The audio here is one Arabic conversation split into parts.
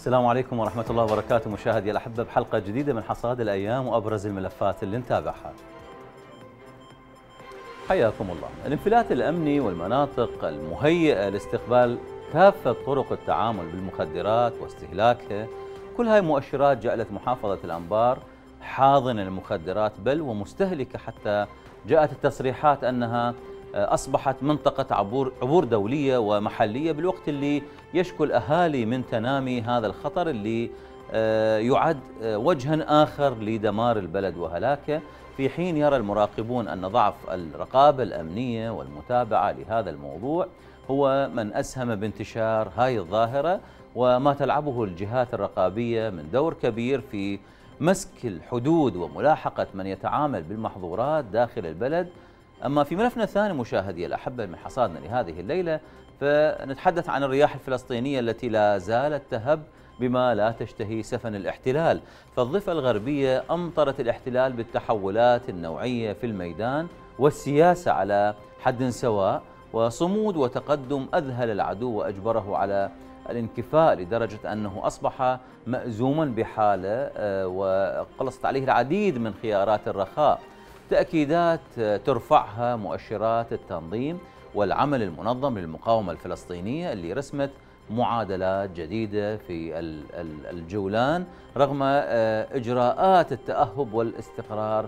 السلام عليكم ورحمة الله وبركاته مشاهدي الأحبة بحلقة جديدة من حصاد الأيام وأبرز الملفات اللي نتابعها. حياكم الله. الانفلات الأمني والمناطق المهيئة لاستقبال كافة طرق التعامل بالمخدرات واستهلاكها، كل هاي مؤشرات جعلت محافظة الأنبار حاضنة للمخدرات بل ومستهلكة، حتى جاءت التصريحات أنها أصبحت منطقة عبور دولية ومحلية، بالوقت اللي يشكو الأهالي من تنامي هذا الخطر اللي يعد وجها آخر لدمار البلد وهلاكه، في حين يرى المراقبون أن ضعف الرقابة الأمنية والمتابعة لهذا الموضوع هو من أسهم بانتشار هاي الظاهرة، وما تلعبه الجهات الرقابية من دور كبير في مسك الحدود وملاحقة من يتعامل بالمحظورات داخل البلد. أما في ملفنا الثاني مشاهدي الأحبة من حصادنا لهذه الليلة، فنتحدث عن الرياح الفلسطينية التي لا زالت تهب بما لا تشتهي سفن الاحتلال. فالضفة الغربية أمطرت الاحتلال بالتحولات النوعية في الميدان والسياسة على حد سواء، وصمود وتقدم أذهل العدو وأجبره على الانكفاء لدرجة أنه أصبح مأزوما بحاله، وقلصت عليه العديد من خيارات الرخاء. تأكيدات ترفعها مؤشرات التنظيم والعمل المنظم للمقاومة الفلسطينية اللي رسمت معادلات جديدة في الجولان رغم إجراءات التأهب والاستقرار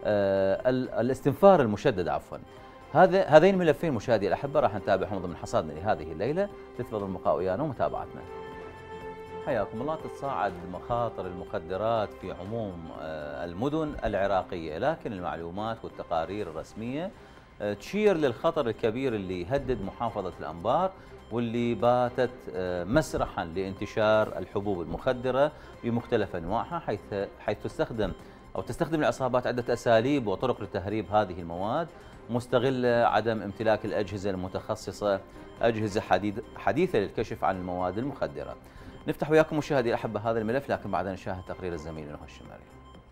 الاستنفار المشدد عفوا. هذين الملفين مشاهدي الأحبة راح نتابعهم ضمن حصادنا لهذه الليلة، تتفضل البقاء ويانا ومتابعتنا. حياكم الله. تتصاعد مخاطر المخدرات في عموم المدن العراقية، لكن المعلومات والتقارير الرسمية تشير للخطر الكبير اللي يهدد محافظة الأنبار، واللي باتت مسرحا لانتشار الحبوب المخدرة بمختلف أنواعها، حيث تستخدم العصابات عدة أساليب وطرق لتهريب هذه المواد، مستغلة عدم امتلاك الأجهزة المتخصصة أجهزة حديثة للكشف عن المواد المخدرة. نفتح وياكم مشاهدي الأحبة هذا الملف، لكن بعدها نشاهد تقرير الزميل نهى الشماري.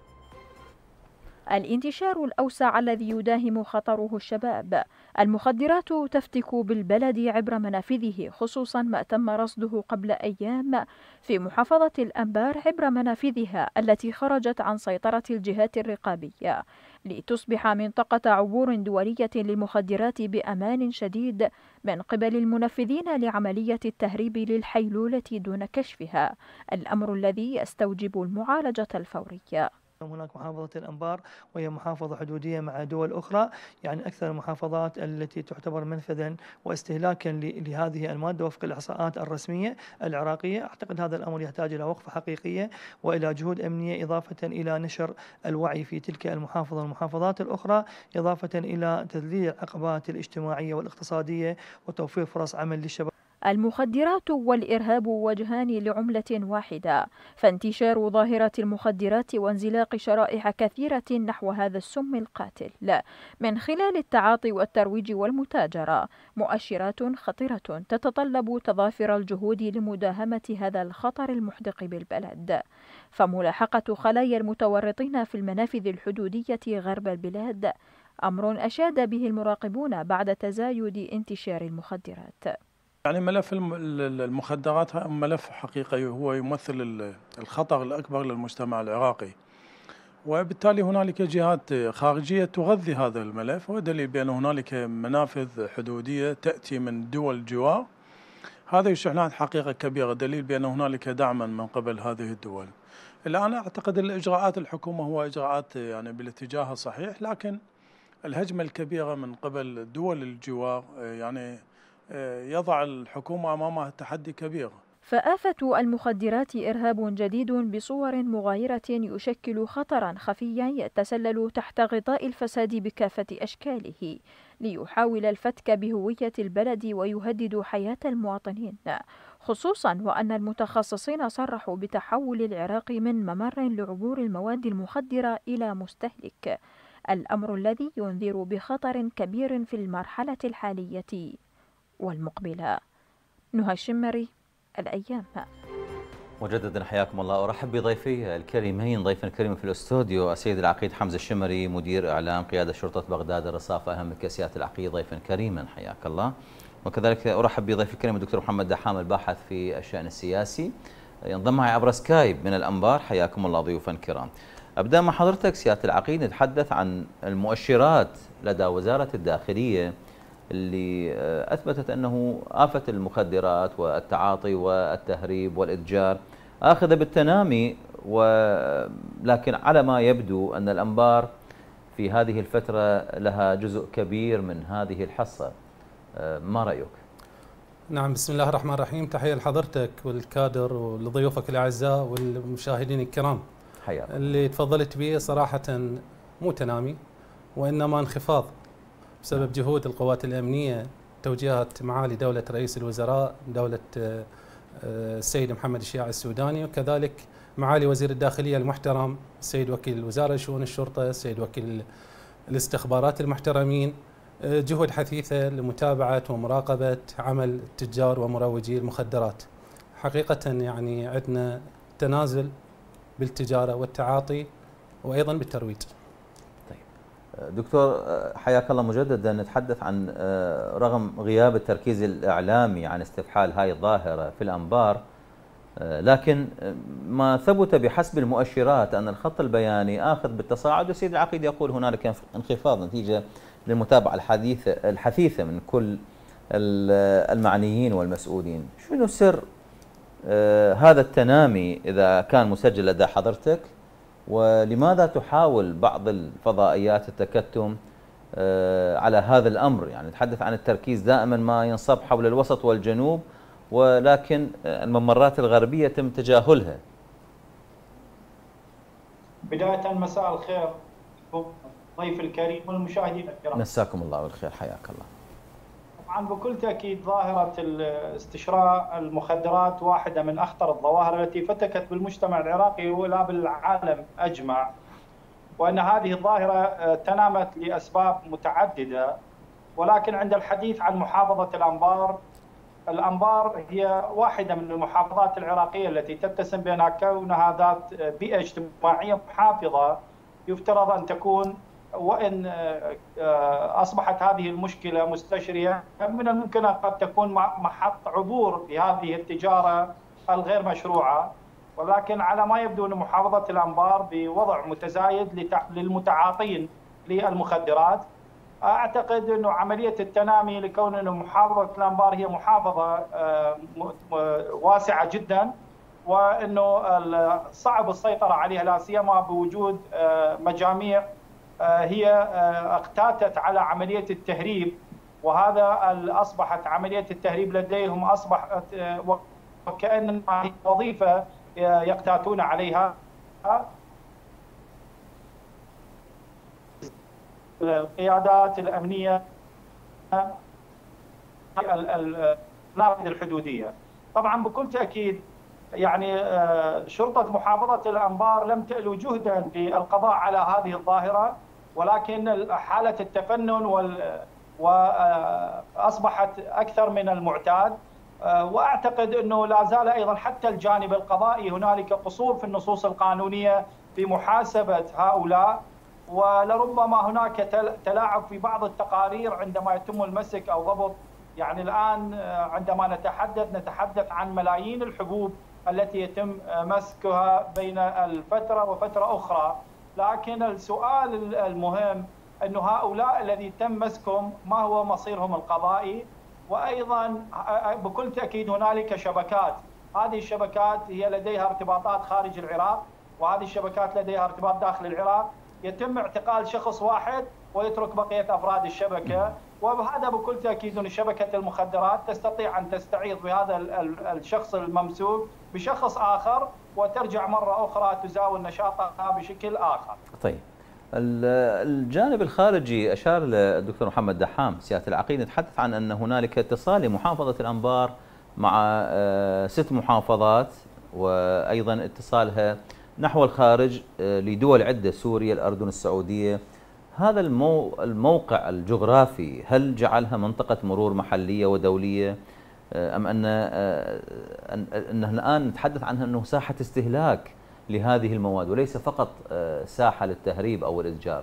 الانتشار الأوسع الذي يداهم خطره الشباب. المخدرات تفتك بالبلد عبر منافذه، خصوصا ما تم رصده قبل أيام في محافظة الأنبار عبر منافذها التي خرجت عن سيطرة الجهات الرقابية، لتصبح منطقة عبور دولية للمخدرات بأمان شديد من قبل المنفذين لعملية التهريب للحيلولة دون كشفها، الأمر الذي يستوجب المعالجة الفورية. هناك محافظة الأنبار وهي محافظة حدودية مع دول أخرى، يعني أكثر المحافظات التي تعتبر منفذا واستهلاكا لهذه المادة وفق الإحصاءات الرسمية العراقية. أعتقد هذا الأمر يحتاج إلى وقفة حقيقية وإلى جهود أمنية، إضافة إلى نشر الوعي في تلك المحافظة والمحافظات الأخرى، إضافة إلى تذليل العقبات الاجتماعية والاقتصادية وتوفير فرص عمل للشباب. المخدرات والإرهاب وجهان لعملة واحدة، فانتشار ظاهرة المخدرات وانزلاق شرائح كثيرة نحو هذا السم القاتل من خلال التعاطي والترويج والمتاجرة مؤشرات خطرة تتطلب تضافر الجهود لمداهمة هذا الخطر المحدق بالبلد. فملاحقة خلايا المتورطين في المنافذ الحدودية غرب البلاد أمر أشاد به المراقبون بعد تزايد انتشار المخدرات. يعني ملف المخدرات ملف حقيقي هو يمثل الخطر الأكبر للمجتمع العراقي، وبالتالي هنالك جهات خارجية تغذي هذا الملف، ودليل بأن هنالك منافذ حدودية تأتي من دول جوار. هذا يشعل حقيقة كبيرة، دليل بأن هنالك دعما من قبل هذه الدول. الآن أعتقد الإجراءات الحكومة هو إجراءات يعني بالاتجاه الصحيح، لكن الهجمة الكبيرة من قبل دول الجوار يعني يضع الحكومة أمامها تحدي كبير. فآفة المخدرات إرهاب جديد بصور مغايرة يشكل خطرا خفيا يتسلل تحت غطاء الفساد بكافة أشكاله، ليحاول الفتك بهوية البلد ويهدد حياة المواطنين، خصوصا وأن المتخصصين صرحوا بتحول العراق من ممر لعبور المواد المخدرة إلى مستهلك، الأمر الذي ينذر بخطر كبير في المرحلة الحالية والمقبلة. نهى الشماري، الأيام. مجددا حياكم الله. ارحب بضيفي الكريمين، ضيفنا الكريم في الاستوديو السيد العقيد حمزه الشمري، مدير اعلام قياده شرطه بغداد الرصافه، اهم الكاسيات العقيد، ضيفا كريما حياك الله. وكذلك ارحب بضيفي الكريم الدكتور محمد دحام، الباحث في الشان السياسي، ينضم معي عبر سكايب من الأنبار. حياكم الله ضيوفا كرام. أبدأ مع حضرتك سيادة العقيد، نتحدث عن المؤشرات لدى وزارة الداخلية اللي أثبتت أنه آفة المخدرات والتعاطي والتهريب والإتجار آخذة بالتنامي، ولكن على ما يبدو أن الأنبار في هذه الفترة لها جزء كبير من هذه الحصة. ما رأيك؟ نعم، بسم الله الرحمن الرحيم. تحية لحضرتك والكادر ولضيوفك الأعزاء والمشاهدين الكرام. حياك. اللي تفضلت به صراحة مو تنامي وإنما انخفاض بسبب جهود القوات الأمنية، توجيهات معالي دولة رئيس الوزراء دولة السيد محمد الشياع السوداني، وكذلك معالي وزير الداخلية المحترم السيد وكيل الوزارة لشؤون الشرطة، السيد وكيل الاستخبارات المحترمين. جهود حثيثة لمتابعة ومراقبة عمل التجار ومروجي المخدرات. حقيقة يعني عندنا تنازل بالتجارة والتعاطي وأيضا بالترويج. طيب دكتور حياك الله مجددا، نتحدث عن رغم غياب التركيز الإعلامي عن استفحال هاي الظاهرة في الأنبار، لكن ما ثبت بحسب المؤشرات أن الخط البياني آخذ بالتصاعد، والسيد العقيد يقول هنالك انخفاض نتيجة للمتابعة الحثيثة من كل المعنيين والمسؤولين. شنو سر هذا التنامي إذا كان مسجل لدى حضرتك، ولماذا تحاول بعض الفضائيات التكتم على هذا الأمر؟ يعني نتحدث عن التركيز دائما ما ينصب حول الوسط والجنوب، ولكن الممرات الغربية يتم تجاهلها. بداية مساء الخير ضيف الكريم والمشاهدين الكرام. مساكم الله بالخير، حياك الله. طبعا بكل تأكيد ظاهرة استشراء المخدرات واحدة من أخطر الظواهر التي فتكت بالمجتمع العراقي ولا بالعالم أجمع، وأن هذه الظاهرة تنامت لأسباب متعددة، ولكن عند الحديث عن محافظة الأنبار هي واحدة من المحافظات العراقية التي تتسم بأنها كونها ذات بيئة اجتماعية محافظة يفترض أن تكون، وإن أصبحت هذه المشكلة مستشرية من الممكن قد تكون محط عبور بهذه التجارة الغير مشروعة، ولكن على ما يبدو أن محافظة الأنبار بوضع متزايد للمتعاطين للمخدرات. أعتقد أنه عملية التنامي لكون أنه محافظة الأنبار هي محافظة واسعة جدا، وأنه صعب السيطرة عليها لا سيما بوجود مجاميع هي اقتاتت على عملية التهريب، وهذا أصبحت عملية التهريب لديهم أصبحت وكأنها وظيفة يقتاتون عليها. القيادات الأمنية النافذة الحدودية طبعا بكل تأكيد يعني شرطة محافظة الأنبار لم تألو جهدا للقضاء على هذه الظاهرة، ولكن حالة التفنن وأصبحت أكثر من المعتاد، وأعتقد أنه لا زال أيضا حتى الجانب القضائي هنالك قصور في النصوص القانونية في محاسبة هؤلاء، ولربما هناك تلاعب في بعض التقارير عندما يتم المسك أو ضبط. يعني الآن عندما نتحدث عن ملايين الحبوب التي يتم مسكها بين الفترة وفترة أخرى، لكن السؤال المهم أن هؤلاء الذي تم مسكهم ما هو مصيرهم القضائي؟ وأيضا بكل تأكيد هنالك شبكات، هذه الشبكات هي لديها ارتباطات خارج العراق، وهذه الشبكات لديها ارتباط داخل العراق. يتم اعتقال شخص واحد ويترك بقية أفراد الشبكة، وهذا بكل تأكيد أن شبكة المخدرات تستطيع أن تستعيض بهذا الشخص الممسوك بشخص آخر وترجع مرة أخرى تزاول نشاطها بشكل آخر. طيب الجانب الخارجي أشار الدكتور محمد دحام سيادة العقيد، نتحدث عن أن هنالك اتصال لمحافظة الأنبار مع 6 محافظات، وأيضا اتصالها نحو الخارج لدول عدة، سوريا، الأردن، السعودية. هذا الموقع الجغرافي هل جعلها منطقة مرور محلية ودولية، أم أنه الآن نتحدث عنها أنه ساحة استهلاك لهذه المواد وليس فقط ساحة للتهريب أو الإتجار؟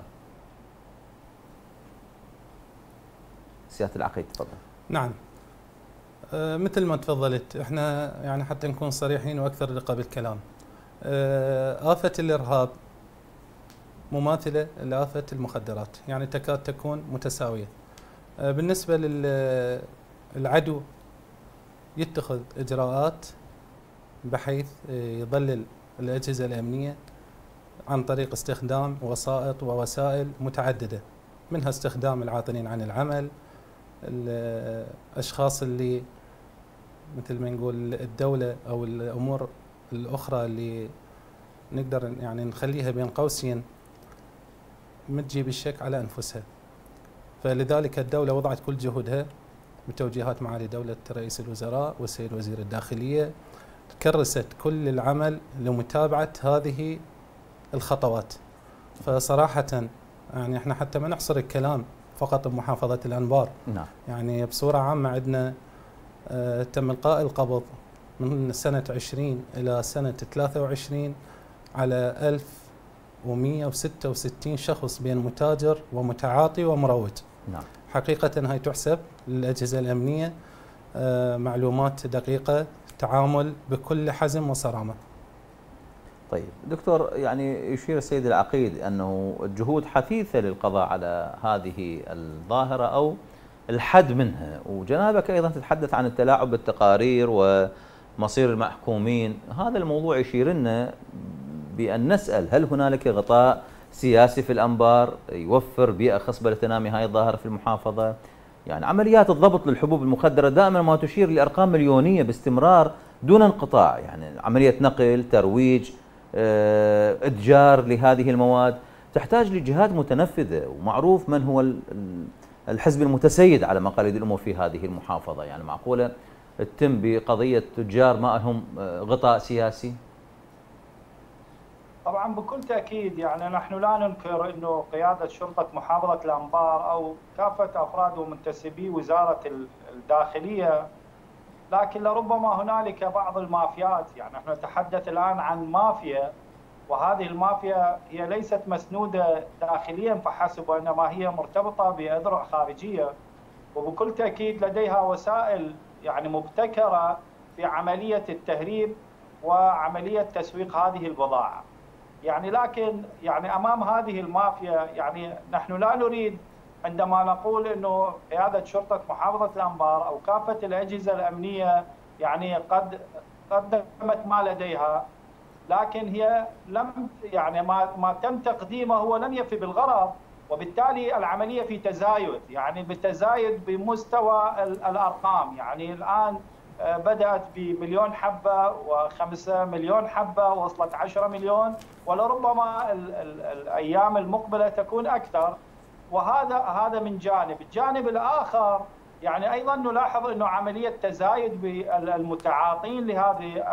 سيادة العقيد تفضل. نعم، مثل ما تفضلت، احنا يعني حتى نكون صريحين واكثر دقه بالكلام، آفة الارهاب مماثله لآفة المخدرات، يعني تكاد تكون متساويه. بالنسبه للعدو يتخذ اجراءات بحيث يضلل الاجهزه الامنيه عن طريق استخدام وسائط ووسائل متعدده، منها استخدام العاطلين عن العمل، الاشخاص اللي مثل ما نقول الدوله او الامور الاخرى اللي نقدر يعني نخليها بين قوسين متجيب الشك على انفسها. فلذلك الدوله وضعت كل جهودها بتوجيهات معالي دوله رئيس الوزراء والسيد وزير الداخليه، كرست كل العمل لمتابعه هذه الخطوات. فصراحه يعني احنا حتى ما نحصر الكلام فقط بمحافظه الانبار، نعم. يعني بصوره عامه عندنا تم القاء القبض من سنه 20 الى سنه 23 على 1166 شخص بين متاجر ومتعاطي ومروج. نعم. حقيقه هاي تحسب للاجهزه الامنيه معلومات دقيقه، تعامل بكل حزم وصرامه. طيب دكتور، يعني يشير السيد العقيد أنه الجهود حثيثة للقضاء على هذه الظاهرة أو الحد منها، وجنابك أيضا تتحدث عن التلاعب بالتقارير ومصير المحكومين. هذا الموضوع يشير لنا بأن نسأل هل هنالك غطاء سياسي في الأنبار يوفر بيئة خصبة لتنامي هذه الظاهرة في المحافظة؟ يعني عمليات الضبط للحبوب المخدرة دائما ما تشير لأرقام مليونية باستمرار دون انقطاع، يعني عملية نقل، ترويج، إتجار لهذه المواد تحتاج لجهات متنفذة، ومعروف من هو الحزب المتسيد على مقاليد الأمور في هذه المحافظة. يعني معقولة تتم بقضية تجار ما لهم غطاء سياسي؟ طبعا بكل تأكيد، يعني نحن لا ننكر أنه قيادة شرطة محافظة الأنبار أو كافة أفراد ومنتسبي وزارة الداخلية، لكن لربما هنالك بعض المافيات. يعني نحن نتحدث الآن عن مافيا، وهذه المافيا هي ليست مسنودة داخليا فحسب، وإنما هي مرتبطة بأذرع خارجية، وبكل تأكيد لديها وسائل يعني مبتكرة في عملية التهريب وعملية تسويق هذه البضاعة. يعني لكن يعني أمام هذه المافيا يعني نحن لا نريد عندما نقول أنه قيادة شرطة محافظة الأنبار أو كافة الأجهزة الأمنية يعني قد قدمت ما لديها، لكن هي لم يعني ما تم تقديمه هو لم يفي بالغرض، وبالتالي العملية في تزايد، يعني بالتزايد بمستوى الأرقام. يعني الآن بدأت بمليون حبة و5 مليون حبة، وصلت 10 مليون، ولربما الأيام المقبلة تكون أكثر. وهذا من جانب. الجانب الآخر يعني أيضا نلاحظ أنه عملية تزايد بالمتعاطين لهذه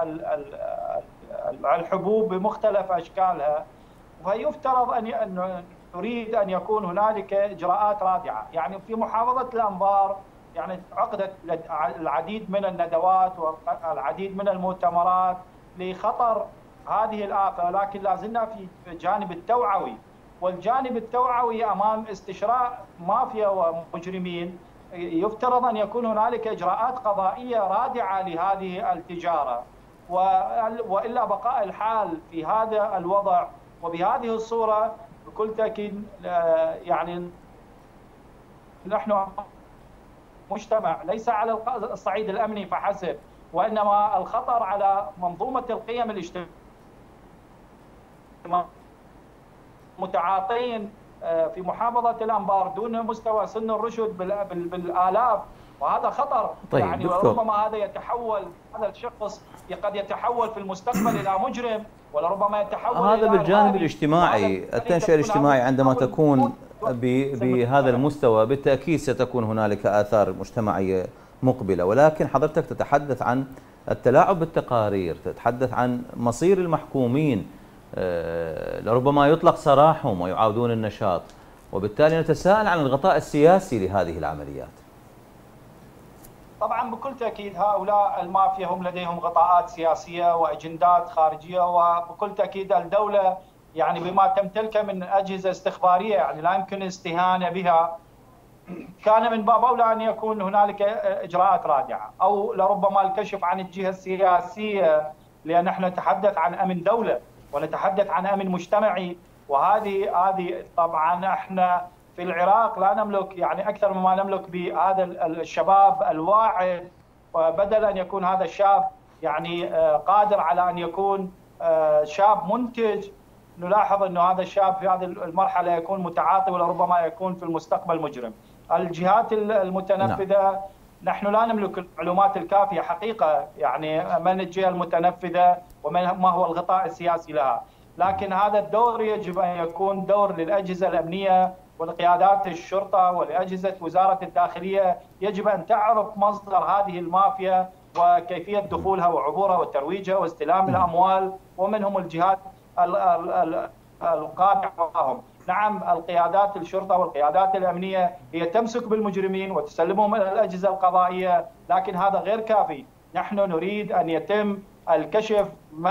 الحبوب بمختلف أشكالها، فيفترض أن نريد أن يكون هنالك إجراءات رادعة. يعني في محافظة الأنبار يعني عقدت العديد من الندوات والعديد من المؤتمرات لخطر هذه الآفة، لكن لا زلنا في الجانب التوعوي، والجانب التوعوي أمام استشراء مافيا ومجرمين يفترض أن يكون هنالك إجراءات قضائية رادعة لهذه التجارة، وإلا بقاء الحال في هذا الوضع وبهذه الصورة بكل تأكيد يعني نحن مجتمع ليس على الصعيد الأمني فحسب، وإنما الخطر على منظومة القيم الاجتماعية. متعاطين في محافظة الأنبار دون مستوى سن الرشد بالآلاف، وهذا خطر. طيب يعني دكتور، وربما هذا يتحول، هذا الشخص قد يتحول في المستقبل إلى مجرم، ولربما يتحول هذا بالجانب الاجتماعي. التنشئة الاجتماعي عندما تكون بهذا المستوى بالتأكيد ستكون هنالك آثار مجتمعية مقبلة، ولكن حضرتك تتحدث عن التلاعب بالتقارير، تتحدث عن مصير المحكومين، لربما يطلق سراحهم ويعاودون النشاط، وبالتالي نتساءل عن الغطاء السياسي لهذه العمليات. طبعا بكل تأكيد هؤلاء المافيا هم لديهم غطاءات سياسية وأجندات خارجية، وبكل تأكيد الدولة يعني بما تمتلكه من أجهزة استخبارية يعني لا يمكن الاستهانة بها، كان من باب أولى أن يكون هنالك إجراءات رادعة، أو لربما الكشف عن الجهة السياسية، لأن نحن نتحدث عن أمن دولة ونتحدث عن أمن مجتمعي. وهذه طبعا احنا في العراق لا نملك يعني أكثر مما نملك بهذا الشباب الواعد، وبدل أن يكون هذا الشاب يعني قادر على أن يكون شاب منتج، نلاحظ أنه هذا الشاب في هذه المرحلة يكون متعاطي ولربما يكون في المستقبل مجرم. الجهات المتنفذة نحن لا نملك المعلومات الكافية حقيقة، يعني من الجهة المتنفذة وما هو الغطاء السياسي لها، لكن هذا الدور يجب أن يكون دور للأجهزة الأمنية ولقيادات الشرطة ولأجهزة وزارة الداخلية. يجب أن تعرف مصدر هذه المافيا وكيفية دخولها وعبورها وترويجها واستلام الأموال، ومن هم الجهات القادمة معهم. نعم، القيادات الشرطة والقيادات الأمنية هي تمسك بالمجرمين وتسلمهم إلى الأجهزة القضائية، لكن هذا غير كافي. نحن نريد أن يتم الكشف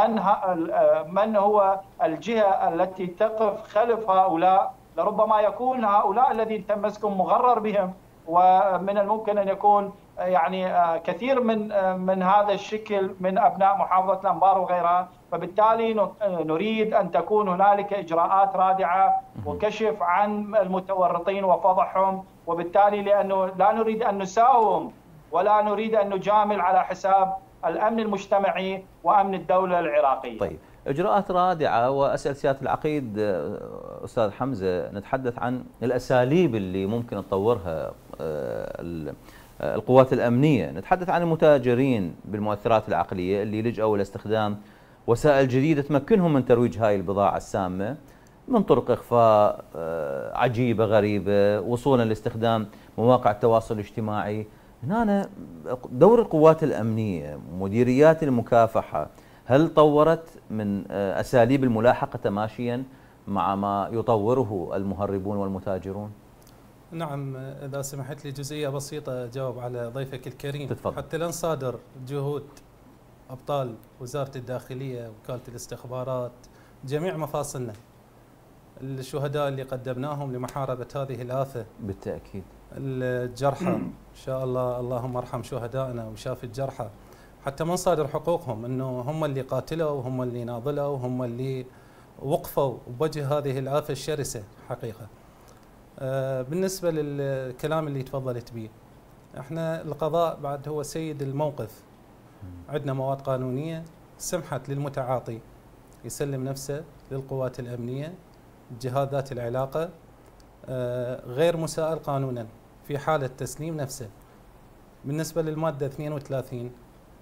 من هو الجهة التي تقف خلف هؤلاء. لربما يكون هؤلاء الذين تم مسكهم مغرر بهم، ومن الممكن أن يكون يعني كثير من هذا الشكل من أبناء محافظة الأنبار وغيرها. فبالتالي نريد أن تكون هنالك إجراءات رادعة وكشف عن المتورطين وفضحهم، وبالتالي لأنه لا نريد أن نساوم ولا نريد أن نجامل على حساب الأمن المجتمعي وأمن الدولة العراقية. طيب، إجراءات رادعة. وأسأل سيادة العقيد أستاذ حمزة، نتحدث عن الأساليب اللي ممكن تطورها القوات الأمنية. نتحدث عن المتاجرين بالمؤثرات العقلية اللي لجأوا إلى استخدام وسائل جديدة تمكنهم من ترويج هاي البضاعة السامة من طرق إخفاء عجيبة غريبة، وصولا لاستخدام مواقع التواصل الاجتماعي. هنا دور القوات الأمنية، مديريات المكافحة، هل طورت من أساليب الملاحقة تماشيا مع ما يطوره المهربون والمتاجرون؟ نعم، إذا سمحت لي جزئية بسيطة أجاوب على ضيفك الكريم. تتفضل. حتى لا نصادر جهود أبطال وزارة الداخلية، وكالة الاستخبارات، جميع مفاصلنا، الشهداء اللي قدمناهم لمحاربة هذه الآفة، بالتأكيد الجرحى إن شاء الله، اللهم ارحم شهدائنا وشاف الجرحى، حتى ما نصادر حقوقهم، أنه هم اللي قاتلوا وهم اللي ناضلوا وهم اللي وقفوا بوجه هذه الآفة الشرسة حقيقة. بالنسبة للكلام اللي تفضلت به، احنا القضاء بعد هو سيد الموقف. عندنا مواد قانونية سمحت للمتعاطي يسلم نفسه للقوات الأمنية، الجهات ذات العلاقة، غير مسائل قانونا في حالة تسليم نفسه. بالنسبة للمادة 32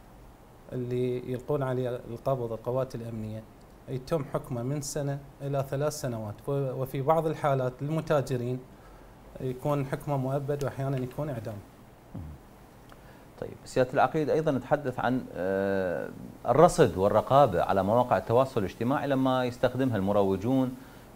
اللي يلقون عليه القبض القوات الأمنية، يتم حكمه من سنة إلى 3 سنوات، وفي بعض الحالات للمتاجرين يكون حكمه مؤبد وأحيانا يكون إعدام. طيب سيادة العقيد، أيضا نتحدث عن الرصد والرقابة على مواقع التواصل الاجتماعي لما يستخدمها المروجون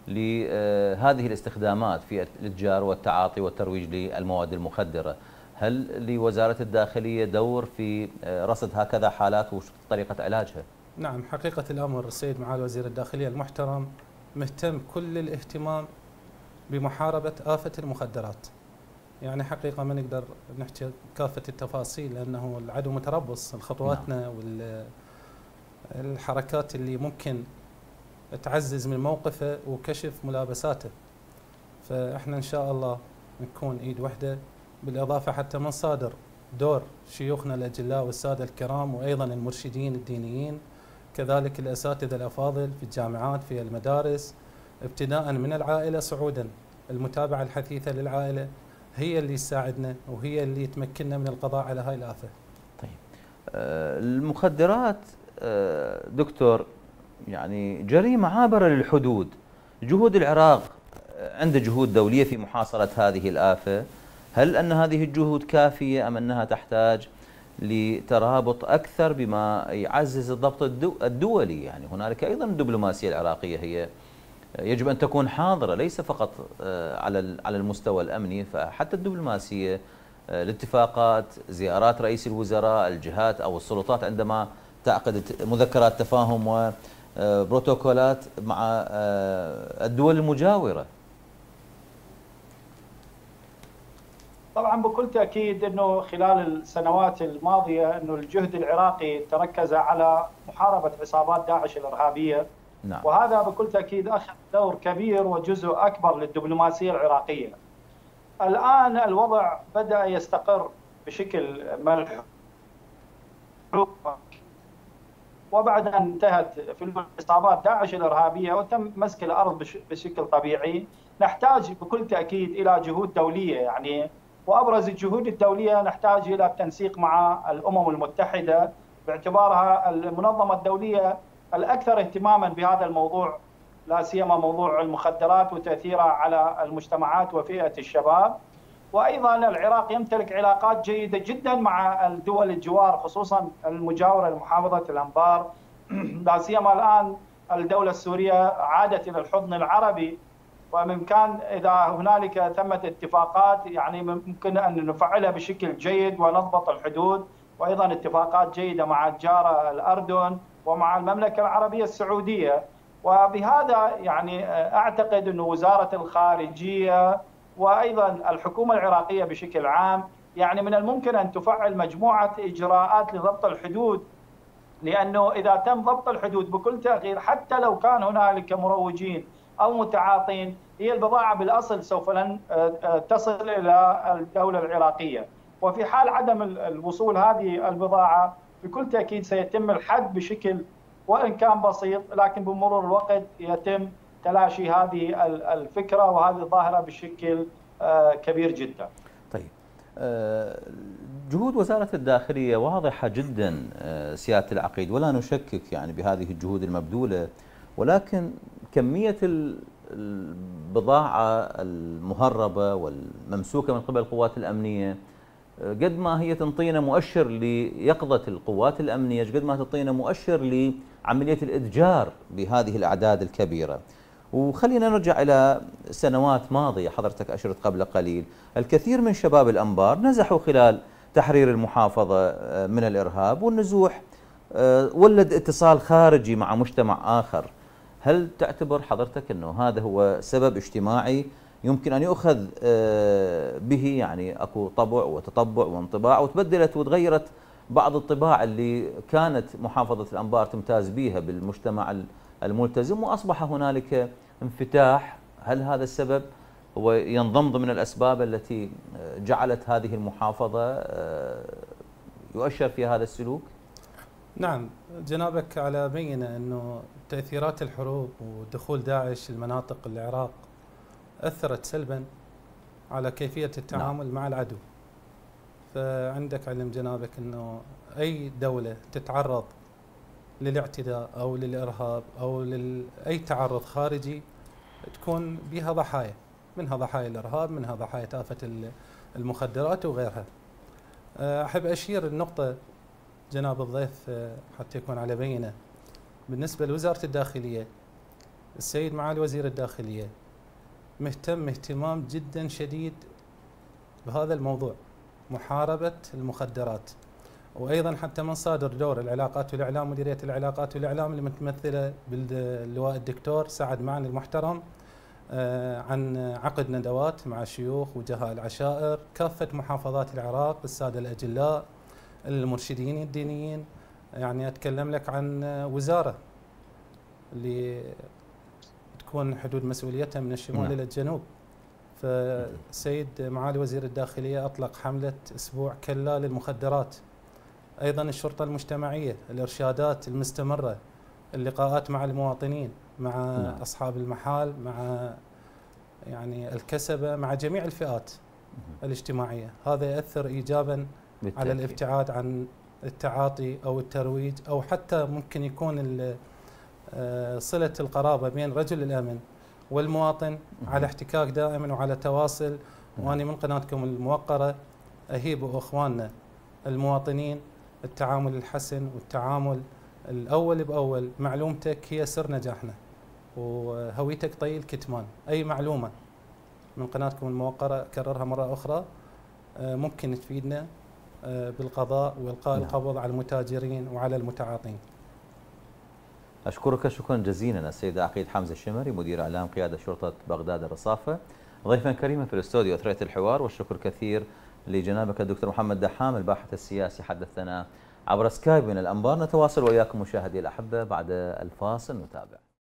لهذه الاستخدامات في الإتجار والتعاطي والترويج للمواد المخدرة. هل لوزارة الداخلية دور في رصد هكذا حالات وطريقة علاجها؟ نعم، حقيقة الأمر السيد معالي وزير الداخلية المحترم مهتم كل الاهتمام بمحاربة آفة المخدرات. يعني حقيقة ما نقدر نحكي كافة التفاصيل لأنه العدو متربص، خطواتنا والحركات اللي ممكن تعزز من موقفه وكشف ملابساته. فإحنا إن شاء الله نكون إيد واحدة، بالإضافة حتى من صادر دور شيوخنا الأجلاء والسادة الكرام وأيضا المرشدين الدينيين، كذلك الأساتذة الأفاضل في الجامعات في المدارس، ابتداء من العائلة صعودا. المتابعة الحثيثة للعائلة هي اللي تساعدنا وهي اللي تمكننا من القضاء على هاي الآفة. طيب المخدرات دكتور يعني جريمة عابرة للحدود. جهود العراق عنده جهود دولية في محاصرة هذه الآفة. هل أن هذه الجهود كافية أم أنها تحتاج لترابط أكثر بما يعزز الضبط الدولي؟ يعني هنالك أيضا الدبلوماسية العراقية هي يجب أن تكون حاضرة، ليس فقط على المستوى الأمني، فحتى الدبلوماسية، الاتفاقات، زيارات رئيس الوزراء، الجهات أو السلطات عندما تعقد مذكرات تفاهم وبروتوكولات مع الدول المجاورة. طبعا بكل تأكيد أنه خلال السنوات الماضية أنه الجهد العراقي تركز على محاربة عصابات داعش الإرهابية. نعم. وهذا بكل تأكيد أخذ دور كبير وجزء أكبر للدبلوماسية العراقية. الآن الوضع بدأ يستقر بشكل ملحوظ، وبعد أن انتهت في عصابات داعش الإرهابية وتم مسك الأرض بشكل طبيعي، نحتاج بكل تأكيد إلى جهود دولية، يعني وأبرز الجهود الدولية نحتاج إلى التنسيق مع الأمم المتحدة باعتبارها المنظمة الدولية الأكثر اهتماما بهذا الموضوع، لا سيما موضوع المخدرات وتأثيرها على المجتمعات وفئة الشباب. وأيضا العراق يمتلك علاقات جيدة جدا مع الدول الجوار، خصوصا المجاورة لمحافظة الأنبار، لا سيما الآن الدولة السورية عادت إلى الحضن العربي، وبإمكان إذا هنالك ثمة اتفاقات يعني ممكن أن نفعلها بشكل جيد ونضبط الحدود، وأيضا اتفاقات جيدة مع الجارة الأردن ومع المملكة العربية السعودية. وبهذا يعني أعتقد أن وزارة الخارجية وأيضا الحكومة العراقية بشكل عام يعني من الممكن أن تفعل مجموعة إجراءات لضبط الحدود، لأنه إذا تم ضبط الحدود بكل تأخير حتى لو كان هنالك مروجين أو متعاطين، هي البضاعة بالأصل سوف لن تصل إلى الدولة العراقية، وفي حال عدم الوصول هذه البضاعة بكل تأكيد سيتم الحد بشكل وإن كان بسيط، لكن بمرور الوقت يتم تلاشي هذه الفكرة وهذه الظاهرة بشكل كبير جدا. طيب، جهود وزارة الداخلية واضحة جدا سيادة العقيد، ولا نشكك يعني بهذه الجهود المبذولة، ولكن كمية البضاعة المهربة والممسوكة من قبل القوات الأمنية قد ما هي تنطينا مؤشر ليقظة القوات الأمنية، قد ما تعطينا مؤشر لعملية الإتجار بهذه الأعداد الكبيرة. وخلينا نرجع إلى سنوات ماضية، حضرتك أشرت قبل قليل الكثير من شباب الأنبار نزحوا خلال تحرير المحافظة من الإرهاب، والنزوح ولد اتصال خارجي مع مجتمع آخر. هل تعتبر حضرتك أنه هذا هو سبب اجتماعي يمكن أن يؤخذ به، يعني أكو طبع وتطبع وانطباع وتبدلت وتغيرت بعض الطباع اللي كانت محافظة الأنبار تمتاز بها بالمجتمع الملتزم، وأصبح هنالك انفتاح؟ هل هذا السبب هو ينضم ضمن الأسباب التي جعلت هذه المحافظة يؤشر فيها هذا السلوك؟ نعم، جنابك على بينة أنه تأثيرات الحروب ودخول داعش المناطق العراق أثرت سلبا على كيفية التعامل مع العدو. فعندك علم جنابك أنه أي دولة تتعرض للاعتداء أو للإرهاب أو أي تعرض خارجي تكون بها ضحايا، منها ضحايا الإرهاب، منها ضحايا آفة المخدرات وغيرها. أحب أشير النقطة جناب الضيف حتى يكون على بينة، بالنسبة لوزارة الداخلية السيد معالي وزير الداخلية مهتم اهتمام جدا شديد بهذا الموضوع، محاربة المخدرات. وأيضا حتى من صادر دور العلاقات والإعلام، مديرية العلاقات والإعلام اللي متمثلة باللواء الدكتور سعد معني المحترم، عن عقد ندوات مع شيوخ وجهاء العشائر كافة محافظات العراق، السادة الأجلاء، المرشدين الدينيين. يعني أتكلم لك عن وزارة اللي تكون حدود مسؤوليتها من الشمال إلى الجنوب. فالسيد معالي وزير الداخلية أطلق حملة أسبوع كلا للمخدرات. أيضا الشرطة المجتمعية، الإرشادات المستمرة، اللقاءات مع المواطنين، مع أصحاب المحال، مع يعني الكسبة، مع جميع الفئات الاجتماعية. هذا يأثر إيجابا على الابتعاد عن التعاطي أو الترويج، أو حتى ممكن يكون صلة القرابة بين رجل الأمن والمواطن على احتكاك دائما وعلى تواصل. وأنا من قناتكم الموقرة أهيب أخواننا المواطنين التعامل الحسن والتعامل الأول بأول. معلومتك هي سر نجاحنا، وهويتك طي الكتمان. أي معلومة من قناتكم الموقرة أكررها مرة أخرى ممكن تفيدنا بالقضاء وإلقاء القبض على المتاجرين وعلى المتعاطين. أشكرك شكرا جزيلا السيد عقيد حمزة الشمري، مدير إعلام قيادة شرطة بغداد الرصافة، ضيفا كريما في الاستوديو أثرية الحوار، والشكر كثير لجنابك الدكتور محمد دحام الباحث السياسي حدثنا عبر سكايب من الأنبار. نتواصل وإياكم مشاهدي الأحبة بعد الفاصل نتابع.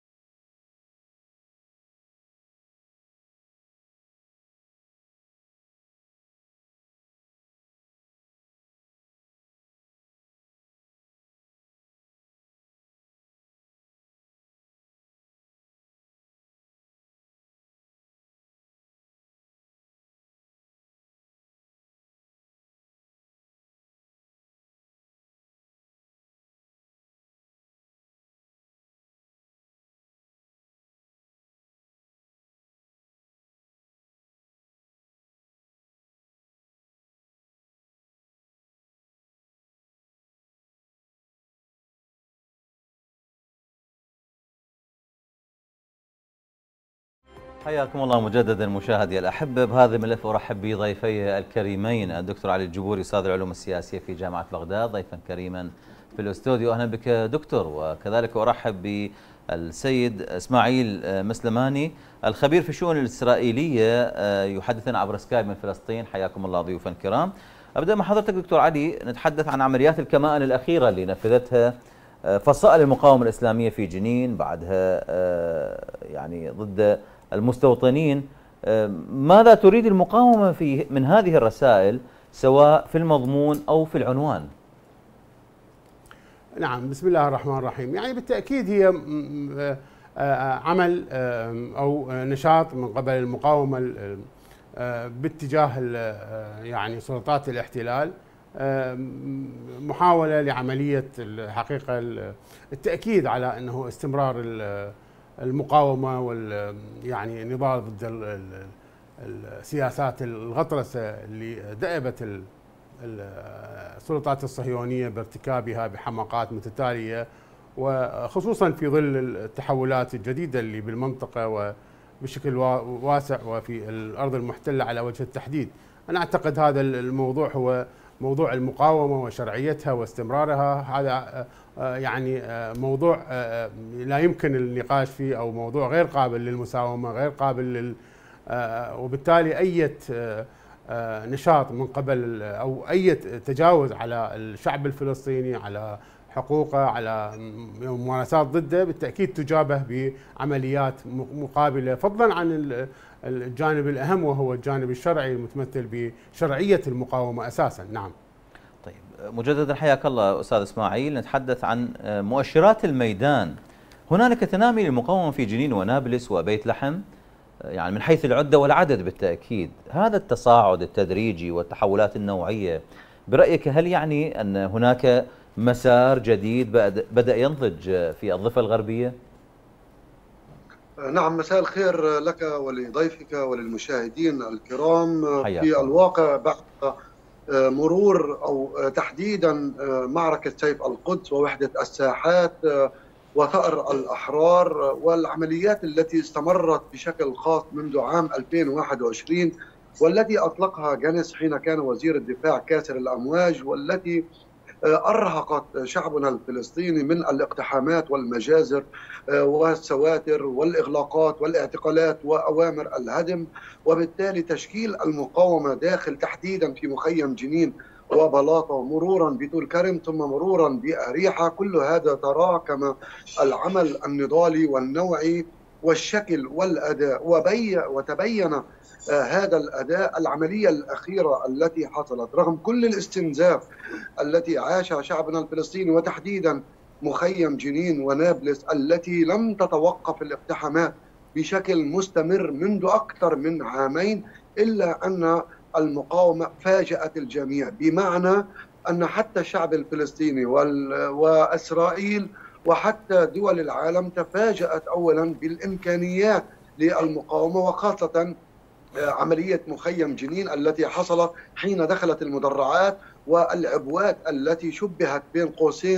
حياكم الله مجددا مشاهدي الأحبة. بهذا الملف أرحب بضيفي الكريمين الدكتور علي الجبوري أستاذ العلوم السياسية في جامعة بغداد ضيفا كريما في الاستوديو. أهلا بك دكتور. وكذلك أرحب بالسيد إسماعيل مسلماني الخبير في الشؤون الإسرائيلية يحدثنا عبر سكايب من فلسطين. حياكم الله ضيوفا كرام. أبدأ مع حضرتك دكتور علي، نتحدث عن عمليات الكمائن الأخيرة اللي نفذتها فصائل المقاومة الإسلامية في جنين، بعدها يعني ضد المستوطنين. ماذا تريد المقاومة من هذه الرسائل سواء في المضمون أو في العنوان؟ نعم، بسم الله الرحمن الرحيم. يعني بالتأكيد هي عمل أو نشاط من قبل المقاومة باتجاه يعني سلطات الاحتلال، محاولة لعملية الحقيقة التأكيد على أنه استمرار المقاومة يعني النضال ضد السياسات الغطرسة اللي دأبت السلطات الصهيونية بارتكابها بحماقات متتالية، وخصوصا في ظل التحولات الجديدة اللي بالمنطقة وبشكل واسع وفي الأرض المحتلة على وجه التحديد. أنا أعتقد هذا الموضوع هو موضوع المقاومة وشرعيتها واستمرارها. هذا يعني موضوع لا يمكن النقاش فيه، أو موضوع غير قابل للمساومة، غير قابل وبالتالي أي نشاط من قبل أو أي تجاوز على الشعب الفلسطيني، على حقوقه، على ممارسات ضده، بالتأكيد تجابه بعمليات مقابلة، فضلا عن الجانب الأهم وهو الجانب الشرعي المتمثل بشرعية المقاومة أساسا. نعم. طيب مجددا حياك الله أستاذ إسماعيل. نتحدث عن مؤشرات الميدان. هنالك تنامي للمقاومة في جنين ونابلس وبيت لحم، يعني من حيث العدة والعدد بالتأكيد. هذا التصاعد التدريجي والتحولات النوعية برأيك هل يعني أن هناك مسار جديد بدأ ينضج في الضفة الغربية؟ نعم، مساء الخير لك ولضيفك وللمشاهدين الكرام. في الواقع بعد مرور أو تحديدا معركة سيف القدس ووحدة الساحات وثأر الأحرار والعمليات التي استمرت بشكل خاص منذ عام 2021 والتي أطلقها جانس حين كان وزير الدفاع كاسر الأمواج، والتي أرهقت شعبنا الفلسطيني من الاقتحامات والمجازر والسواتر والإغلاقات والاعتقالات وأوامر الهدم، وبالتالي تشكيل المقاومة داخل تحديدا في مخيم جنين وبلاطة مرورا بطول كرم ثم مرورا بأريحة. كل هذا تراكم العمل النضالي والنوعي والشكل والأداء، وتبين هذا الأداء العملية الأخيرة التي حصلت رغم كل الاستنزاف التي عاشها شعبنا الفلسطيني، وتحديدا مخيم جنين ونابلس التي لم تتوقف الاقتحامات بشكل مستمر منذ أكثر من عامين، إلا أن المقاومة فاجأت الجميع، بمعنى أن حتى الشعب الفلسطيني وإسرائيل وحتى دول العالم تفاجأت أولا بالإمكانيات للمقاومة، وخاصة عملية مخيم جنين التي حصلت حين دخلت المدرعات والعبوات التي شبهت بين قوسين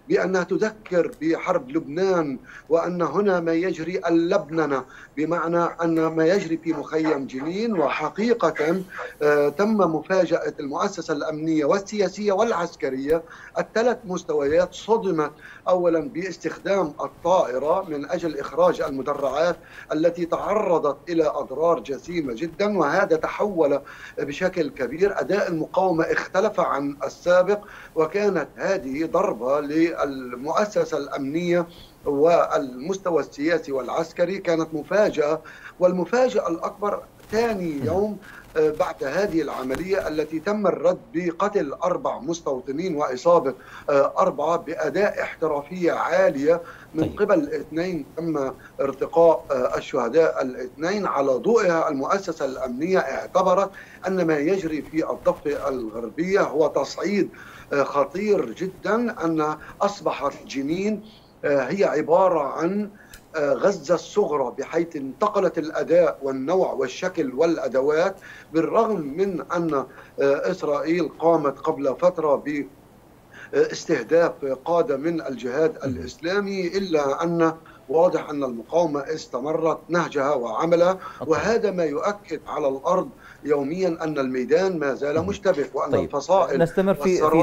بأنها تذكر بحرب لبنان، وأن هنا ما يجري اللبننة، بمعنى أن ما يجري في مخيم جنين. وحقيقة تم مفاجأة المؤسسة الأمنية والسياسية والعسكرية، الثلاث مستويات صدمت أولا باستخدام الطائرة من أجل إخراج المدرعات التي تعرضت إلى أضرار جسيمة جدا، وهذا تحول بشكل كبير. أداء المقاومة اختلف عن السابق، وكانت هذه ضربة للمؤسسة الأمنية والمستوى السياسي والعسكري، كانت مفاجأة. والمفاجأة الأكبر ثاني يوم بعد هذه العملية التي تم الرد بقتل 4 مستوطنين وإصابة 4 بأداء احترافية عالية من قبل الاثنين. تم ارتقاء الشهداء الاثنين. على ضوئها المؤسسة الأمنية اعتبرت أن ما يجري في الضفة الغربية هو تصعيد خطير جدا، أن أصبحت جنين هي عبارة عن غزة الصغرى، بحيث انتقلت الأداء والنوع والشكل والأدوات، بالرغم من أن إسرائيل قامت قبل فترة باستهداف قادة من الجهاد الإسلامي، إلا أن واضح أن المقاومة استمرت نهجها وعملها. وهذا ما يؤكد على الأرض يوميا أن الميدان ما زال مشتبك، وأن الفصائل نستمر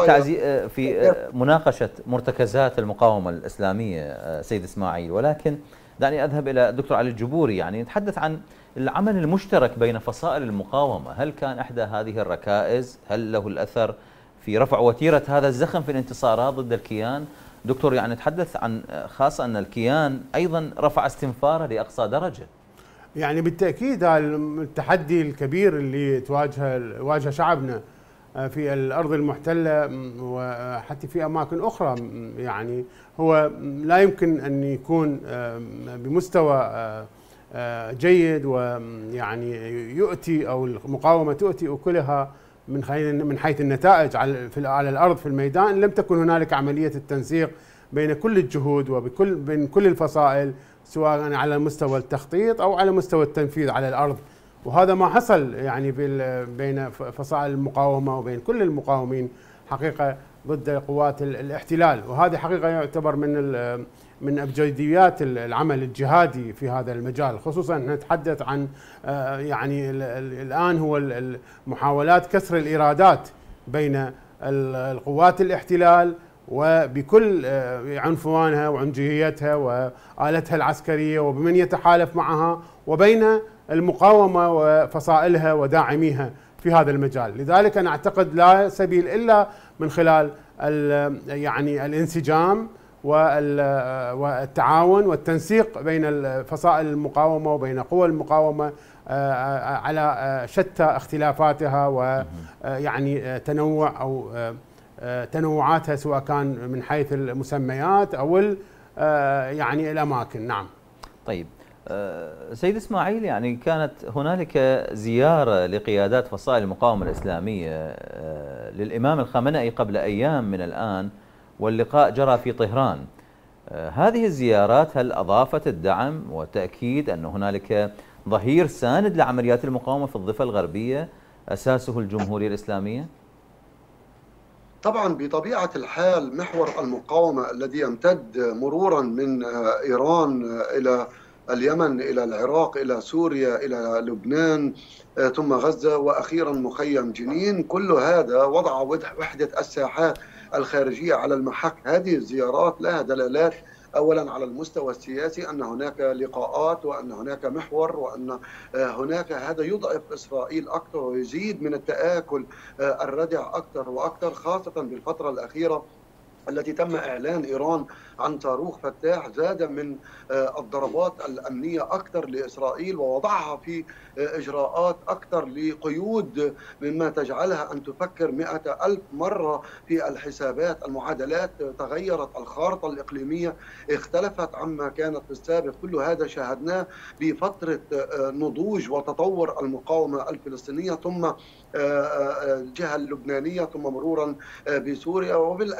في مناقشة مرتكزات المقاومة الإسلامية سيد إسماعيل، ولكن دعني أذهب إلى الدكتور علي الجبوري. يعني نتحدث عن العمل المشترك بين فصائل المقاومة. هل كان إحدى هذه الركائز، هل له الأثر في رفع وتيرة هذا الزخم في الانتصارات ضد الكيان؟ دكتور، يعني نتحدث عن خاصة أن الكيان أيضا رفع استنفاره لأقصى درجة. يعني بالتأكيد التحدي الكبير اللي واجه شعبنا في الأرض المحتلة وحتى في أماكن أخرى، يعني هو لا يمكن أن يكون بمستوى جيد، ويعني يؤتي أو المقاومة تؤتي أكلها من حيث النتائج على الأرض في الميدان، إن لم تكن هنالك عملية التنسيق بين كل الجهود وبين كل الفصائل، سواء على مستوى التخطيط أو على مستوى التنفيذ على الأرض. وهذا ما حصل يعني بين فصائل المقاومة وبين كل المقاومين حقيقة ضد قوات الاحتلال. وهذه حقيقة يعتبر من أبجديات العمل الجهادي في هذا المجال، خصوصا نتحدث عن يعني الآن هو محاولات كسر الإرادات بين القوات الاحتلال وبكل عنفوانها وعنجهيتها وآلتها العسكرية وبمن يتحالف معها، وبين المقاومة وفصائلها وداعميها في هذا المجال. لذلك أنا أعتقد لا سبيل إلا من خلال يعني الانسجام والتعاون والتنسيق بين فصائل المقاومة وبين قوى المقاومة على شتى اختلافاتها ويعني تنوع أو تنوعاتها، سواء كان من حيث المسميات أو يعني الأماكن. نعم. طيب سيد إسماعيل، يعني كانت هنالك زيارة لقيادات فصائل المقاومة الإسلامية للإمام الخامنئي قبل أيام من الآن، واللقاء جرى في طهران. هذه الزيارات هل أضافت الدعم وتأكيد أن هنالك ظهير ساند لعمليات المقاومة في الضفة الغربية أساسه الجمهورية الإسلامية؟ طبعا بطبيعة الحال محور المقاومة الذي يمتد مرورا من إيران إلى اليمن إلى العراق إلى سوريا إلى لبنان ثم غزة وأخيرا مخيم جنين، كل هذا وضع وحدة الساحات الخارجية على المحك. هذه الزيارات لها دلالات أولا على المستوى السياسي، أن هناك لقاءات وأن هناك محور وأن هناك هذا يضعف إسرائيل أكثر ويزيد من التآكل الردع أكثر وأكثر، خاصة بالفترة الأخيرة التي تم إعلان إيران عن صاروخ فتاح، زاد من الضربات الأمنية أكثر لإسرائيل ووضعها في إجراءات أكثر لقيود مما تجعلها أن تفكر 100,000 مرة في الحسابات. المعادلات تغيرت، الخارطة الإقليمية اختلفت عما كانت في السابق. كل هذا شاهدناه بفترة نضوج وتطور المقاومة الفلسطينية، ثم الجهة اللبنانية، ثم مرورا بسوريا، وبالأساس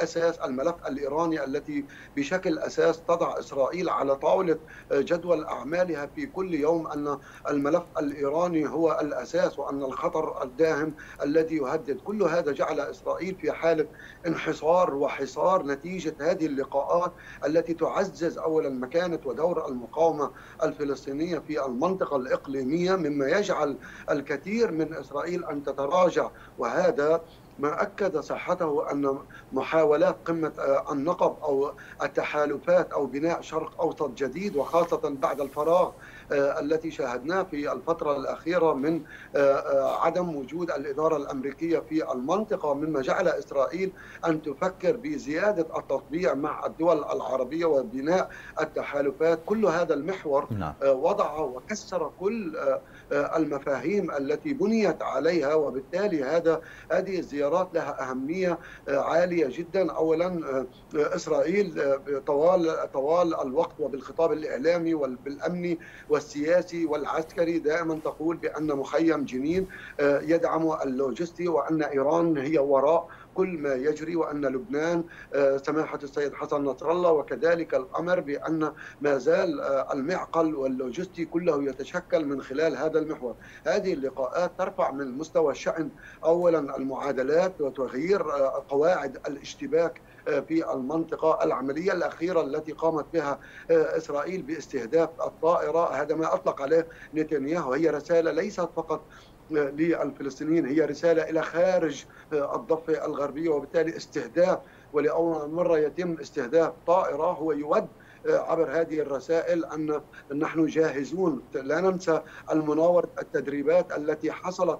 الملف الإيراني التي بشكل أساس تضع إسرائيل على طاولة جدول أعمالها في كل يوم أن الملف الإيراني هو الأساس وأن الخطر الداهم الذي يهدد. كل هذا جعل إسرائيل في حالة انحصار وحصار نتيجة هذه اللقاءات التي تعزز أولا مكانة ودور المقاومة الفلسطينية في المنطقة الإقليمية، مما يجعل الكثير من إسرائيل أن تتراجع. وهذا ما أكد صحته أن محاولات قمة النقب أو التحالفات أو بناء شرق أوسط جديد، وخاصة بعد الفراغ التي شاهدناه في الفترة الأخيرة من عدم وجود الإدارة الأمريكية في المنطقة، مما جعل إسرائيل أن تفكر بزيادة التطبيع مع الدول العربية وبناء التحالفات. كل هذا المحور وضع وكسر كل المفاهيم التي بنيت عليها، وبالتالي هذه الزيارات لها أهمية عالية جدا. أولا إسرائيل طوال الوقت وبالخطاب الإعلامي وبالأمني والسياسي والعسكري دائما تقول بأن مخيم جنين يدعم اللوجستي، وأن إيران هي وراء كل ما يجري، وأن لبنان سماحة السيد حسن نصر الله وكذلك الأمر بأن ما زال المعقل واللوجستي كله يتشكل من خلال هذا المحور. هذه اللقاءات ترفع من مستوى الشأن أولا المعادلات وتغيير قواعد الاشتباك في المنطقة. العملية الأخيرة التي قامت بها إسرائيل باستهداف الطائرة، هذا ما أطلق عليه نتنياهو، هي رسالة ليست فقط للفلسطينيين، هي رسالة إلى خارج الضفة الغربية، وبالتالي استهداف ولأول مرة يتم استهداف طائرة هو يود عبر هذه الرسائل أن نحن جاهزون. لا ننسى المناورة التدريبات التي حصلت.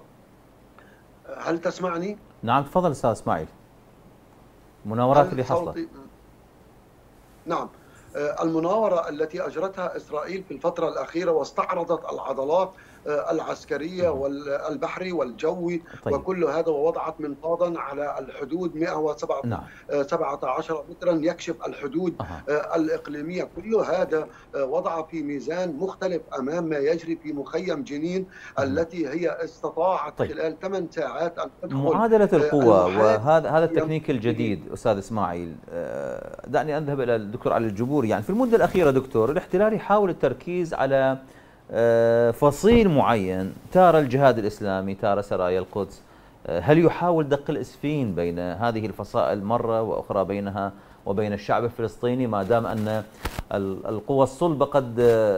هل تسمعني؟ نعم تفضل أستاذ إسماعيل. المناورات اللي حصلت. نعم، المناورة التي أجرتها إسرائيل في الفترة الأخيرة واستعرضت العضلات العسكرية والبحري والجوي وكل هذا، ووضعت منطادا على الحدود 117 مترا يكشف الحدود الإقليمية. كل هذا وضع في ميزان مختلف أمام ما يجري في مخيم جنين التي هي استطاعت خلال 8 ساعات أن تدخل معادلة القوة. وهذا التكنيك الجديد أستاذ إسماعيل. دعني أذهب إلى الدكتور علي الجبوري. يعني في المدة الأخيرة دكتور الاحتلال يحاول التركيز على فصيل معين، تارة الجهاد الإسلامي، تارة سرايا القدس. هل يحاول دق الإسفين بين هذه الفصائل مرة وأخرى بينها وبين الشعب الفلسطيني، ما دام أن القوى الصلبة قد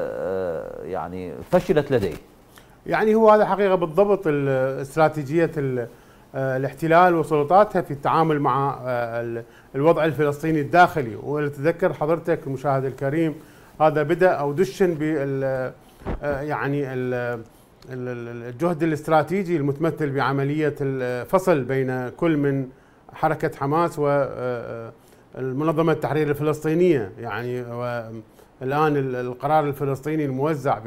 يعني فشلت لديه؟ يعني هو هذا حقيقة بالضبط استراتيجية الاحتلال وسلطاتها في التعامل مع الوضع الفلسطيني الداخلي. ولتذكر حضرتك المشاهد الكريم، هذا بدأ أو دشن بال يعني الجهد الاستراتيجي المتمثل بعملية الفصل بين كل من حركة حماس والمنظمة التحرير الفلسطينية. يعني الآن القرار الفلسطيني الموزع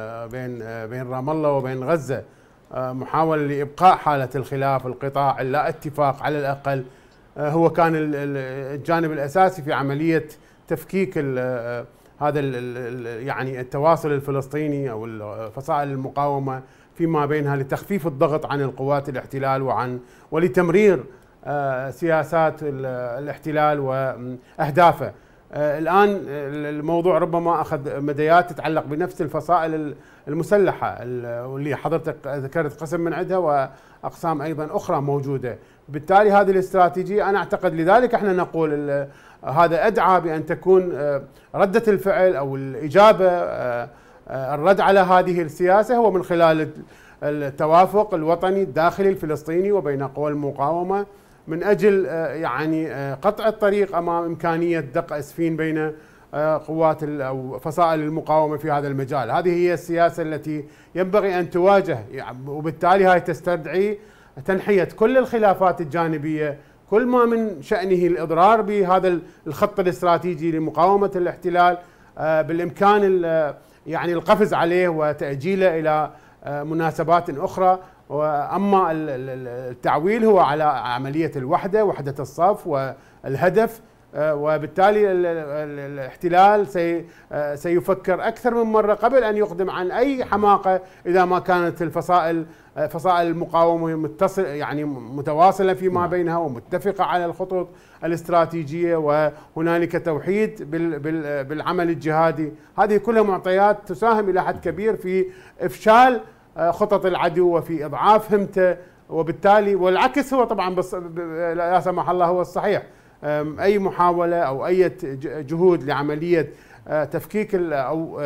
بين رام الله وبين غزة محاولة لإبقاء حالة الخلاف، القطاع، اللا اتفاق على الأقل، هو كان الجانب الأساسي في عملية تفكيك هذا يعني التواصل الفلسطيني أو فصائل المقاومة فيما بينها لتخفيف الضغط عن القوات الاحتلال ولتمرير سياسات الاحتلال وأهدافه. الآن الموضوع ربما أخذ مديات تتعلق بنفس الفصائل المسلحة واللي حضرتك ذكرت قسم من عندها وأقسام أيضا أخرى موجودة. بالتالي هذه الاستراتيجية أنا أعتقد لذلك احنا نقول هذا أدعى بأن تكون ردة الفعل أو الإجابة الرد على هذه السياسة هو من خلال التوافق الوطني الداخلي الفلسطيني وبين قوى المقاومة من أجل يعني قطع الطريق أمام إمكانية دق أسفين بين قوات أو فصائل المقاومة في هذا المجال. هذه هي السياسة التي ينبغي أن تواجه، وبالتالي هاي تستدعي تنحية كل الخلافات الجانبية، كل ما من شأنه الإضرار بهذا الخط الاستراتيجي لمقاومة الاحتلال بالإمكان يعني القفز عليه وتأجيله إلى مناسبات أخرى. وأما التعويل هو على عملية الوحدة، وحدة الصف والهدف وبالتالي الاحتلال سيفكر أكثر من مرة قبل أن يقدم عن أي حماقة إذا ما كانت فصائل المقاومة متواصلة فيما بينها ومتفقة على الخطط الاستراتيجية وهنالك توحيد بالعمل الجهادي. هذه كلها معطيات تساهم إلى حد كبير في إفشال خطط العدو وفي إضعاف همته، وبالتالي والعكس هو طبعا لا سمح الله هو الصحيح. أي محاولة أو أي جهود لعملية تفكيك أو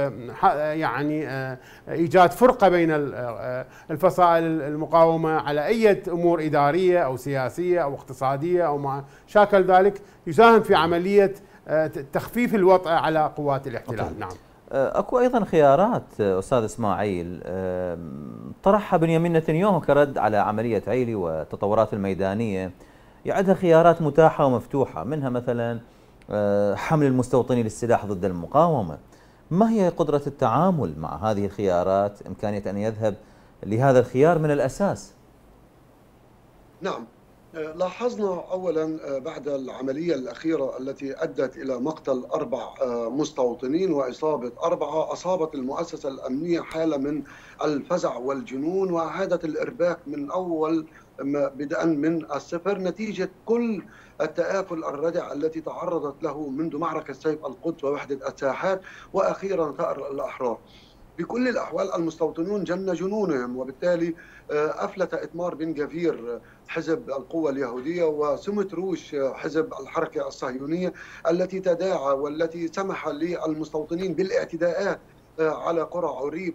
إيجاد فرقة بين الفصائل المقاومة على أي أمور إدارية أو سياسية أو اقتصادية أو ما شاكل ذلك يساهم في عملية تخفيف الوطأة على قوات الاحتلال. نعم. اكو ايضا خيارات استاذ اسماعيل طرحها بنيامين نتنياهو كرد على عملية عيلي والتطورات الميدانية، يعدها خيارات متاحة ومفتوحة، منها مثلا حمل المستوطنين للسلاح ضد المقاومة. ما هي قدرة التعامل مع هذه الخيارات؟ إمكانية أن يذهب لهذا الخيار من الأساس؟ نعم، لاحظنا أولا بعد العملية الأخيرة التي أدت إلى مقتل 4 مستوطنين وإصابة 4، أصابت المؤسسة الأمنية حالة من الفزع والجنون، وأعادت الإرباك من أول بدءا من الصفر نتيجة كل التآكل الردع التي تعرضت له منذ معركة سيف القدس ووحدة الساحات وأخيرا ثأر الأحرار. بكل الأحوال المستوطنون جن جنونهم، وبالتالي أفلت إتمار بن جفير حزب القوة اليهودية وسمتروش حزب الحركة الصهيونية التي تداعى والتي سمح للمستوطنين بالاعتداءات على قرى عريب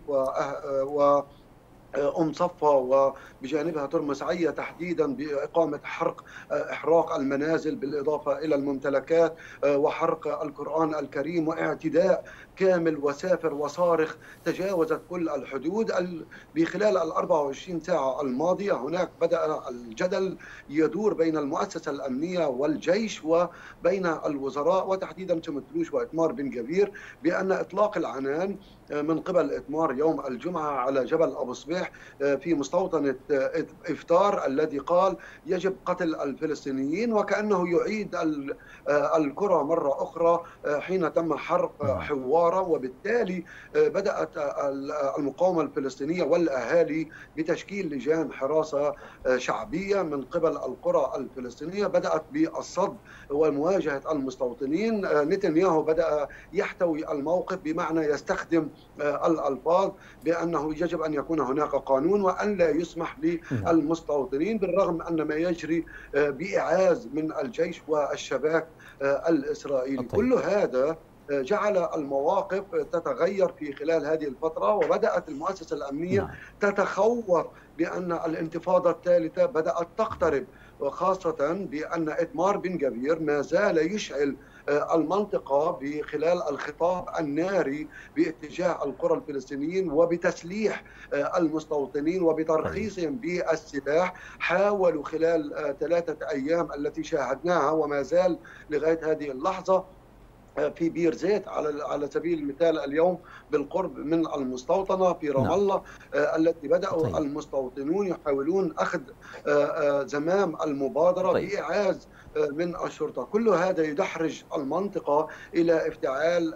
أم صفا وبجانبها ترمس عية تحديدا بإقامة إحراق المنازل بالإضافة إلى الممتلكات وحرق القرآن الكريم واعتداء كامل وسافر وصارخ تجاوزت كل الحدود. بخلال 24 ساعة الماضية هناك بدأ الجدل يدور بين المؤسسة الأمنية والجيش وبين الوزراء وتحديدا سمتروش وإتمار بن جفير بأن إطلاق العنان من قبل إتمار يوم الجمعة على جبل أبو صبيح في مستوطنة إفتار الذي قال يجب قتل الفلسطينيين، وكأنه يعيد الكرة مرة أخرى حين تم حرق حوارة. وبالتالي بدأت المقاومة الفلسطينية والأهالي بتشكيل لجان حراسة شعبية من قبل القرى الفلسطينية، بدأت بالصد ومواجهة المستوطنين. نتنياهو بدأ يحتوي الموقف بمعنى يستخدم الألفاظ بأنه يجب أن يكون هناك قانون وأن لا يسمح للمستوطنين، بالرغم أن ما يجري بإعاز من الجيش والشباك الإسرائيلي. كل هذا جعل المواقف تتغير في خلال هذه الفترة، وبدأت المؤسسة الأمنية تتخوف بأن الانتفاضة الثالثة بدأت تقترب، وخاصة بأن إتمار بن جفير ما زال يشعل المنطقة بخلال الخطاب الناري باتجاه القرى الفلسطينيين وبتسليح المستوطنين وبترخيصهم بالسلاح. حاولوا خلال 3 أيام التي شاهدناها وما زال لغاية هذه اللحظة في بير زيت على سبيل المثال اليوم بالقرب من المستوطنة في رام الله التي بدأوا المستوطنون يحاولون أخذ زمام المبادرة بإعاز من الشرطة. كل هذا يدحرج المنطقة إلى افتعال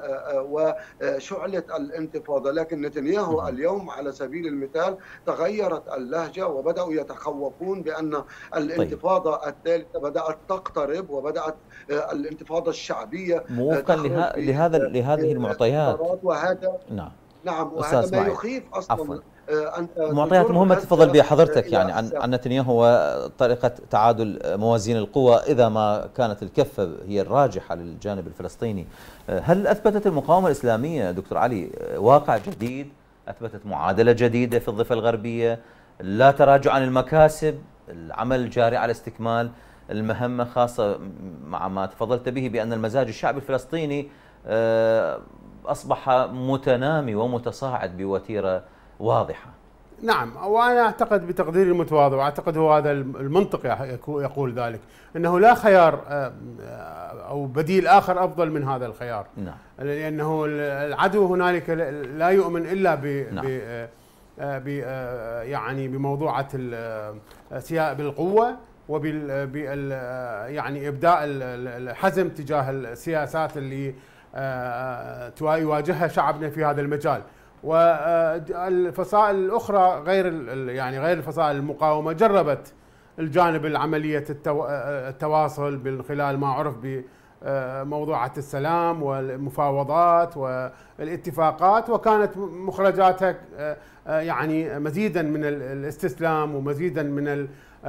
وشعلة الانتفاضة. لكن نتنياهو اليوم على سبيل المثال تغيرت اللهجة وبدأوا يتخوفون بأن الانتفاضة الثالثة بدأت تقترب وبدأت الانتفاضة الشعبية موفقا لهذه المعطيات. وهذا نعم وهذا ما يخيف أصلا. معطيات مهمة تفضل بها حضرتك يعني عن نتنياهو وطريقة تعادل موازين القوى إذا ما كانت الكفة هي الراجحة للجانب الفلسطيني. هل أثبتت المقاومة الإسلامية دكتور علي واقع جديد؟ أثبتت معادلة جديدة في الضفة الغربية؟ لا تراجع عن المكاسب؟ العمل جاري على استكمال المهمة، خاصة مع ما تفضلت به بأن المزاج الشعبي الفلسطيني أصبح متنامي ومتصاعد بوتيرة واضحة. نعم، وأنا أعتقد بتقديري المتواضع، وأعتقد هو هذا المنطق يقول ذلك، أنه لا خيار أو بديل آخر أفضل من هذا الخيار. نعم. لأنه العدو هنالك لا يؤمن إلا يعني بموضوعة بالقوة، يعني ابداء الحزم تجاه السياسات اللي يواجهها شعبنا في هذا المجال. والفصائل الاخرى غير الفصائل المقاومه جربت الجانب العمليه التواصل من خلال ما عرف بموضوعات السلام والمفاوضات والاتفاقات، وكانت مخرجاتها يعني مزيدا من الاستسلام ومزيدا من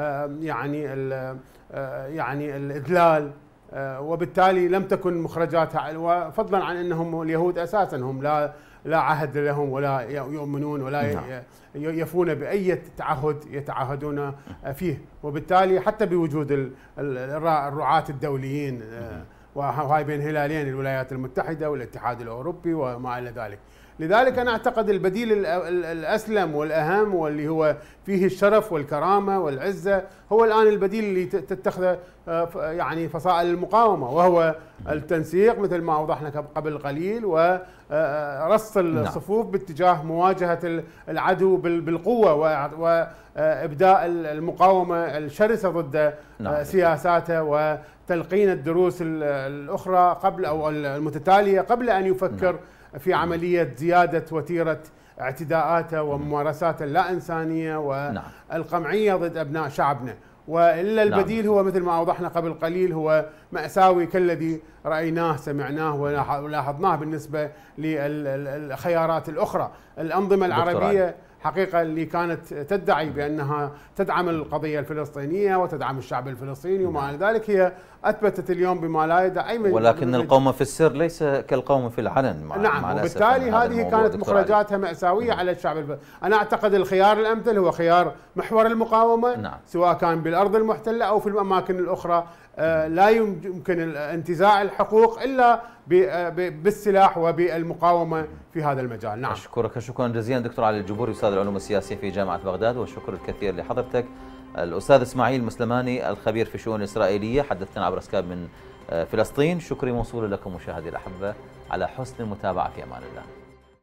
يعني الإذلال، وبالتالي لم تكن مخرجاتها، وفضلا عن انهم اليهود اساسا هم لا عهد لهم ولا يؤمنون ولا يفون باي تعهد يتعهدون فيه، وبالتالي حتى بوجود الرعاة الدوليين وهاي بين هلالين الولايات المتحده والاتحاد الاوروبي وما الى ذلك. لذلك انا اعتقد البديل الاسلم والاهم واللي هو فيه الشرف والكرامه والعزه هو الان البديل اللي تتخذه يعني فصائل المقاومه، وهو التنسيق مثل ما اوضحنا قبل قليل، ورص الصفوف باتجاه مواجهه العدو بالقوه وابداء المقاومه الشرسه ضد سياساته وتلقين الدروس الاخرى قبل او المتتاليه قبل ان يفكر في عملية زيادة وتيرة اعتداءاته وممارساته اللا إنسانية والقمعية ضد أبناء شعبنا. وإلا البديل هو مثل ما أوضحنا قبل قليل هو مأساوي كالذي رأيناه سمعناه ولاحظناه بالنسبة للخيارات الأخرى. الأنظمة العربية حقيقة اللي كانت تدعي بأنها تدعم القضية الفلسطينية وتدعم الشعب الفلسطيني وما إلى ذلك، هي أثبتت اليوم بما لا يدعي ولكن القوم في السر ليس كالقوم في العلن. نعم، وبالتالي هذه كانت مخرجاتها مأساوية على الشعب الفلسطيني. أنا أعتقد الخيار الأمثل هو خيار محور المقاومة، سواء كان بالأرض المحتلة أو في الأماكن الأخرى. لا يمكن انتزاع الحقوق إلا بالسلاح وبالمقاومة في هذا المجال. نعم، أشكرك شكرا جزيلا دكتور علي الجبوري أستاذ العلوم السياسية في جامعة بغداد، والشكر الكثير لحضرتك الأستاذ إسماعيل مسلماني الخبير في الشؤون الإسرائيلية، حدثتنا عبر سكايب من فلسطين. شكري موصول لكم مشاهدي الأحبة على حسن المتابعة، في أمان الله.